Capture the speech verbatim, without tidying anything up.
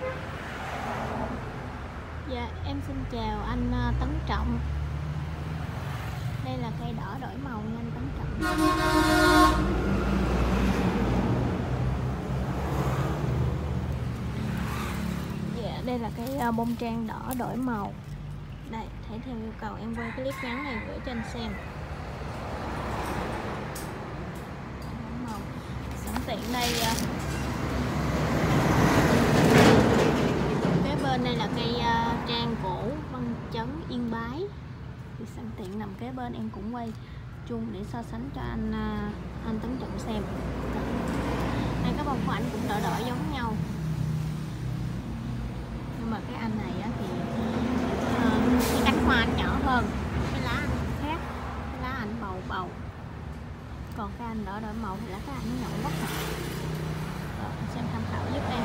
Dạ em xin chào anh à, Tấn Trọng. Đây là cây đỏ đổi màu nha anh Tấn Trọng. Dạ đây là cái uh, bông trang đỏ đổi màu. Đây, thấy theo yêu cầu em quay clip ngắn này gửi cho anh xem. Đổi màu. Sẵn tiện đây uh, kế bên đây là cây uh, trang cổ Văn Chấn Yên Bái. Thì sẵn tiện nằm kế bên em cũng quay chung để so sánh cho anh uh, anh Tấn Trọng xem. Đây cái bông của anh cũng đỏ đỏ giống nhau. Nhưng mà cái anh này á, thì uh, cái cánh hoa anh nhỏ hơn, cái lá anh khác, cái lá anh bầu bầu, còn cái anh đỏ đỏ màu thì lá cái anh nhỏ quất. Rồi, xem tham khảo giúp em.